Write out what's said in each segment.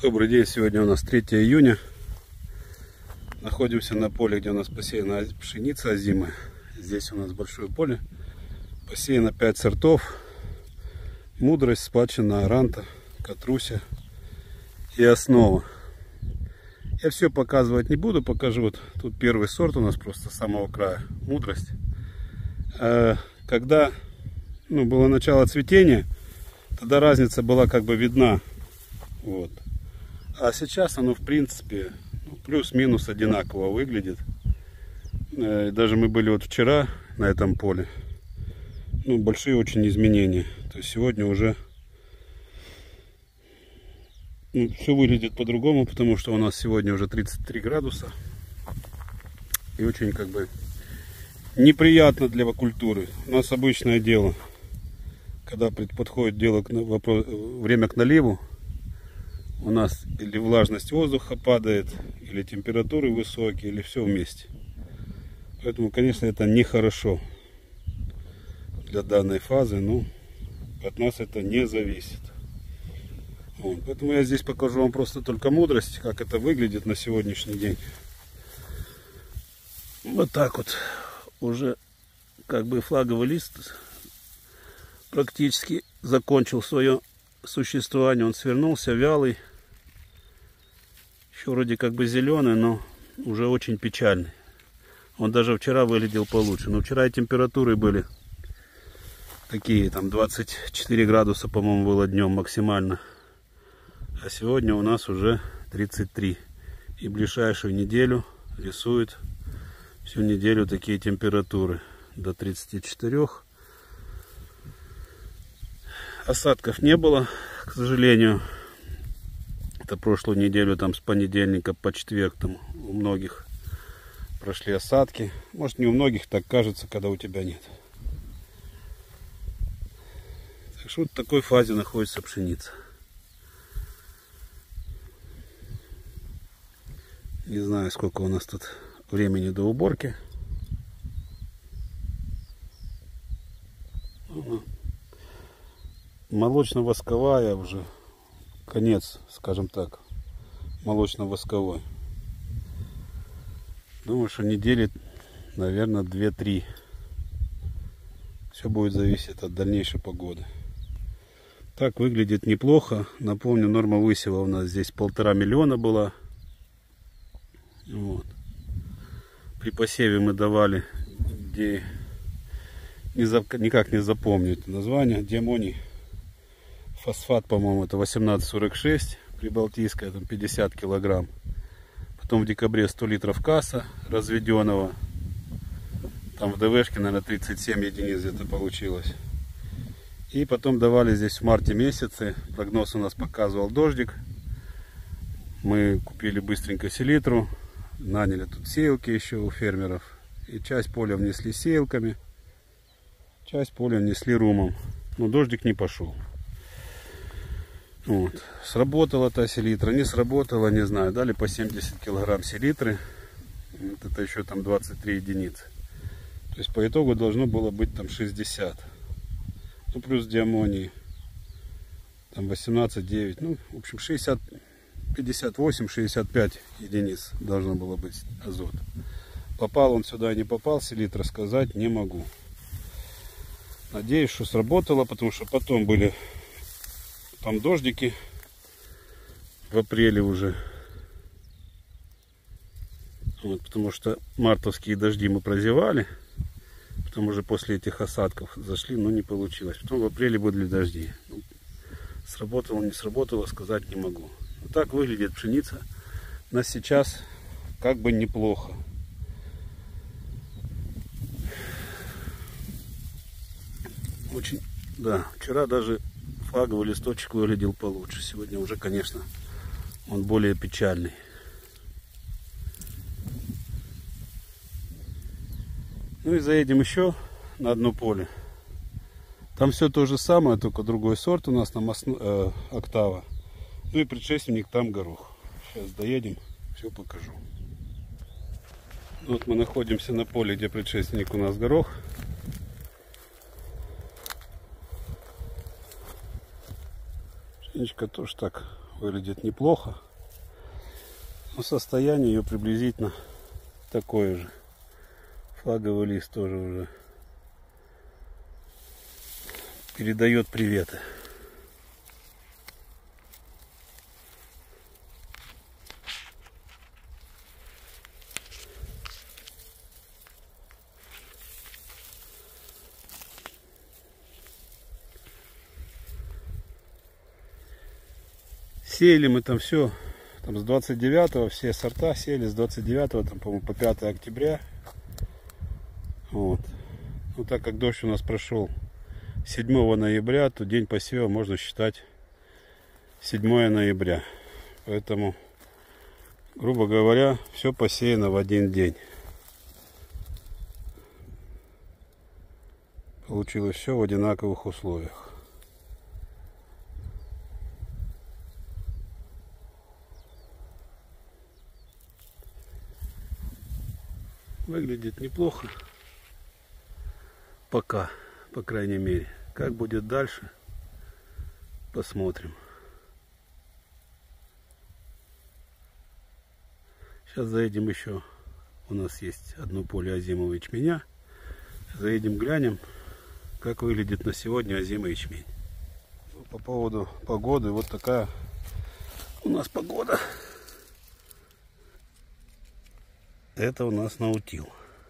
Добрый день, сегодня у нас 3 июня. Находимся на поле, где у нас посеяна пшеница озимая. Здесь у нас большое поле. Посеяно 5 сортов. Мудрость, Спадщина, Аранта, Катруся и Основа. Я все показывать не буду, покажу. Вот тут первый сорт у нас просто с самого края. Мудрость. Когда было начало цветения, тогда разница была как бы видна. Вот. А сейчас оно в принципе плюс-минус одинаково выглядит. Даже мы были вот вчера на этом поле. Большие очень изменения. То есть сегодня уже все выглядит по-другому, потому что у нас сегодня уже 33 градуса. И очень как бы неприятно для культуры. У нас обычное дело, когда подходит время к наливу, у нас или влажность воздуха падает, или температуры высокие, или все вместе. Поэтому, конечно, это нехорошо для данной фазы, но от нас это не зависит. Вот. Поэтому я здесь покажу вам просто только мудрость, как это выглядит на сегодняшний день. Вот так вот. Уже как бы флаговый лист практически закончил свое существование. Он свернулся, вялый. Еще вроде как бы зеленый, но уже очень печальный. Он даже вчера выглядел получше. Но вчера и температуры были такие, там 24 градуса, по-моему, было днем максимально. А сегодня у нас уже 33. И ближайшую неделю рисует всю неделю такие температуры. До 34. Осадков не было, к сожалению. Это прошлую неделю, там с понедельника по четверг, там у многих прошли осадки. Может, не у многих, так кажется, когда у тебя нет. Так что вот в такой фазе находится пшеница. Не знаю, сколько у нас тут времени до уборки. Молочно-восковая уже. Конец, скажем так, молочно-восковой. Думаю, что недели, наверное, 2-3. Все будет зависеть от дальнейшей погоды. Так выглядит неплохо. Напомню, норма высева у нас здесь 1,5 миллиона была. Вот. При посеве мы давали, где никак не запомню это название, диамоний. Фосфат, по-моему, это 1846, прибалтийская, там 50 килограмм. Потом в декабре 100 литров касса разведенного. Там в ДВшке, наверное, 37 единиц где-то получилось. И потом давали здесь в марте месяце. Прогноз у нас показывал дождик. Мы купили быстренько селитру. Наняли тут сеялки еще у фермеров. И часть поля внесли сеялками. Часть поля внесли румом. Но дождик не пошел. Вот. Сработала та селитра, не сработала, не знаю. Дали по 70 килограмм селитры. Вот это еще там 23 единицы. То есть по итогу должно было быть там 60. Ну плюс диамоний. Там 18,9. В общем 60, 58, 65 единиц должно было быть азот. Попал он сюда, не попал, селитра, сказать не могу. Надеюсь, что сработало, потому что потом были там дождики в апреле уже. Вот, потому что мартовские дожди мы прозевали. Потом уже после этих осадков зашли, но не получилось. Потом в апреле были дожди. Сработало, не сработало, сказать не могу. Вот так выглядит пшеница. У нас сейчас как бы неплохо. Очень, да, вчера даже флаговый листочек выглядел получше. Сегодня уже, конечно, он более печальный. Ну и заедем еще на одно поле. Там все то же самое, только другой сорт у нас, там Октава. Ну и предшественник там горох. Сейчас доедем, все покажу. Вот мы находимся на поле, где предшественник у нас горох. Пшеничка тоже так выглядит неплохо. Но состояние ее приблизительно такое же. Флаговый лист тоже уже передает приветы. Сеяли мы там все, там с 29-го, все сорта сели с 29-го, там, по-моему, по 5 октября. Вот. Ну, так как дождь у нас прошел 7 ноября, то день посева можно считать 7 ноября. Поэтому, грубо говоря, все посеяно в один день. Получилось все в одинаковых условиях. Выглядит неплохо. Пока, по крайней мере. Как будет дальше, посмотрим. Сейчас заедем еще. У нас есть одно поле озимого ячменя. Заедем, глянем, как выглядит на сегодня озимый ячмень. По поводу погоды, вот такая у нас погода. Это у нас наутил.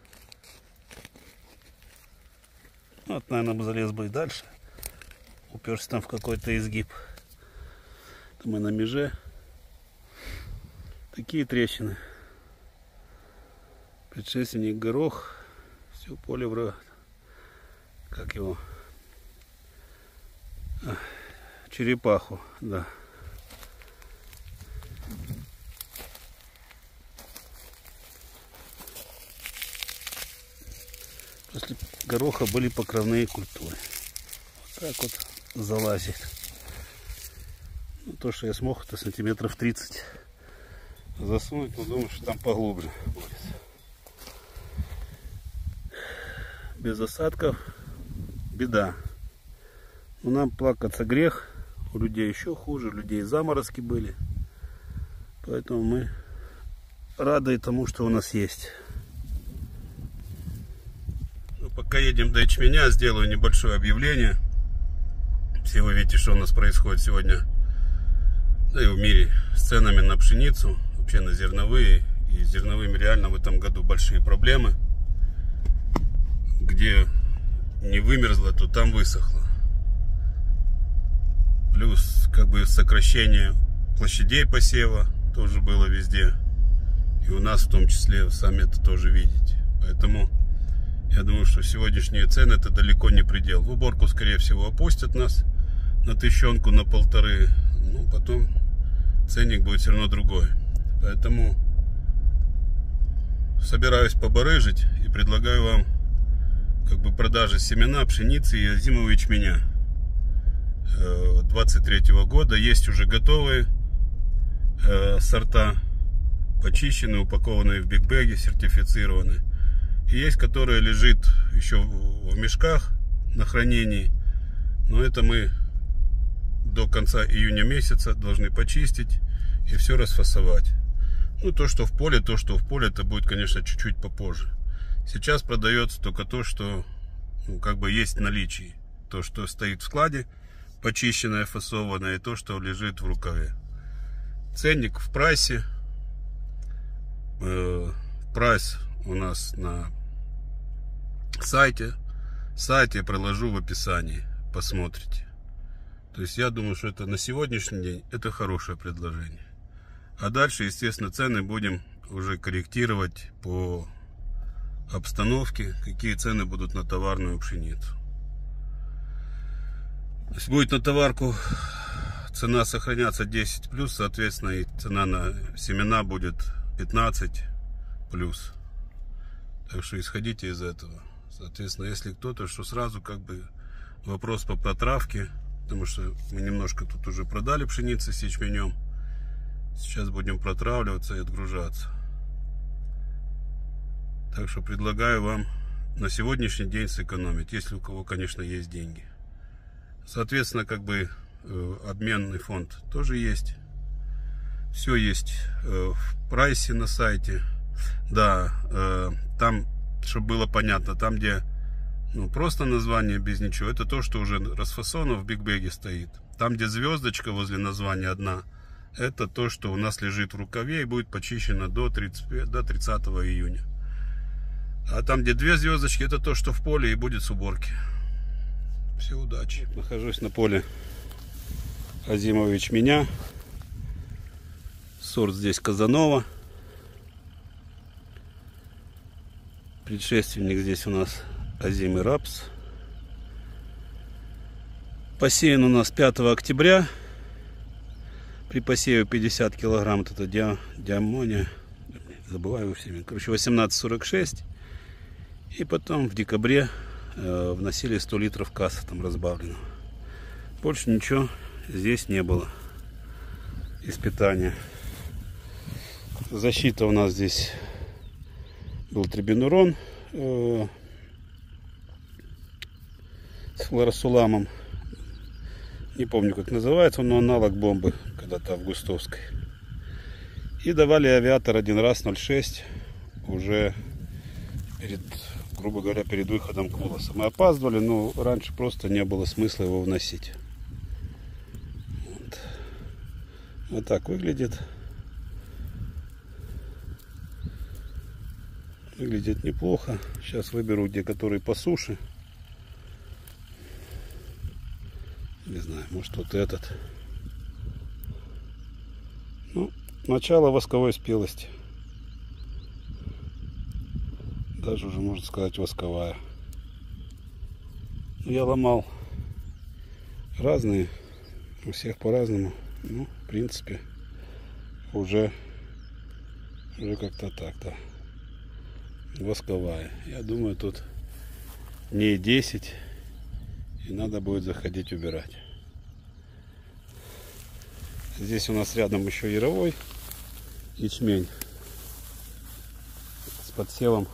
Вот, наверное, бы залез бы и дальше. Уперся там в какой-то изгиб. Там и на меже. Такие трещины. Предшественник горох. Все поле в... Как его? Черепаху, да. После гороха были покровные культуры. Вот так вот залазит. Ну, то, что я смог, это сантиметров 30 засунуть, но думаю, что там поглубже будет. Без осадков беда. Но нам плакаться грех. У людей еще хуже, у людей заморозки были. Поэтому мы рады тому, что у нас есть. Пока едем до ячменя, сделаю небольшое объявление. Все вы видите, что у нас происходит сегодня, да и в мире, с ценами на пшеницу, вообще на зерновые. И с зерновыми реально в этом году большие проблемы. Где не вымерзло, то там высохло. Плюс как бы сокращение площадей посева тоже было везде. И у нас в том числе, сами это тоже видите. Поэтому я думаю, что сегодняшние цены это далеко не предел. В уборку, скорее всего, опустят нас на 1000, на 1500. Ну, потом ценник будет все равно другой. Поэтому собираюсь побарыжить и предлагаю вам как бы продажи семена пшеницы и озимого ячменя 23 года. Есть уже готовые сорта, почищенные, упакованные в бигбеги, сертифицированные. И есть, которая лежит еще в мешках на хранении. Но это мы до конца июня месяца должны почистить и все расфасовать. Ну, то, что в поле, это будет, конечно, чуть-чуть попозже. Сейчас продается только то, что ну, как бы есть в наличии. То, что стоит в складе, почищенное, фасованное, и то, что лежит в рукаве. Ценник в прайсе. Прайс у нас на сайте. Сайт я приложу в описании. Посмотрите. То есть я думаю, что это на сегодняшний день это хорошее предложение. А дальше, естественно, цены будем уже корректировать по обстановке, какие цены будут на товарную пшеницу. Если будет на товарку цена сохраняться 10+, соответственно, и цена на семена будет 15+. Так что исходите из этого. Соответственно, если кто-то, что сразу как бы вопрос по протравке, потому что мы немножко тут уже продали пшеницы с ячменем. Сейчас будем протравливаться и отгружаться. Так что предлагаю вам на сегодняшний день сэкономить, если у кого, конечно, есть деньги. Соответственно, как бы обменный фонд тоже есть. Все есть в прайсе на сайте. Да, там, чтобы было понятно, там где просто название без ничего, это то, что уже расфасовано в бигбеге стоит. Там где звездочка возле названия одна, это то, что у нас лежит в рукаве и будет почищено до 30 июня. А там где две звездочки, это то, что в поле и будет с уборки. Все, удачи. Нахожусь на поле озимого ячменя. Сорт здесь Казанова. Предшественник здесь у нас озимый рапс. Посеян у нас 5 октября. При посеве 50 килограмм вот это диамония. Забываю его всеми. Короче, 18,46. И потом в декабре вносили 100 литров касса там разбавлено. Больше ничего здесь не было из питания. Защита у нас здесь был трибинурон с хлоросуламом. Не помню, как называется, но аналог бомбы когда-то августовской. И давали авиатор один раз 0,6 уже перед, грубо говоря, перед выходом к волосам. Мы опаздывали, но раньше просто не было смысла его вносить. Вот так выглядит. Выглядит неплохо. Сейчас выберу, где который по суше. Не знаю, может вот этот. Ну, начало восковой спелости. Даже уже можно сказать восковая. Я ломал разные, у всех по-разному. Ну, в принципе, уже как-то так, да. Восковая. Я думаю, тут дней 10 и надо будет заходить убирать. Здесь у нас рядом еще яровой ячмень с подсевом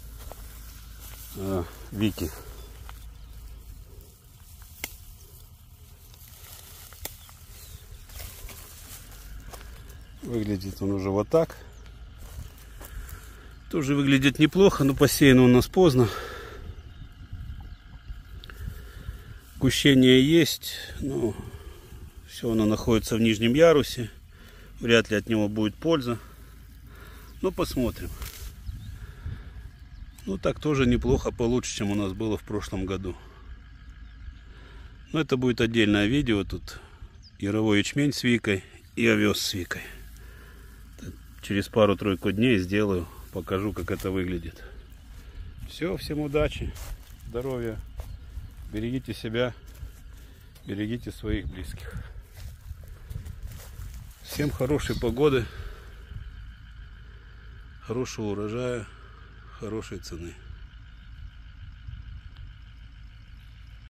Вики. Выглядит он уже вот так. Тоже выглядит неплохо, но посеян у нас поздно. Гущение есть, но все оно находится в нижнем ярусе. Вряд ли от него будет польза. Но посмотрим. Ну так тоже неплохо, получше, чем у нас было в прошлом году. Но это будет отдельное видео. Тут яровой ячмень с Викой и овес с Викой. Через пару-тройку дней сделаю. Покажу, как это выглядит. Все, всем удачи, здоровья, берегите себя, берегите своих близких. Всем хорошей погоды, хорошего урожая, хорошей цены.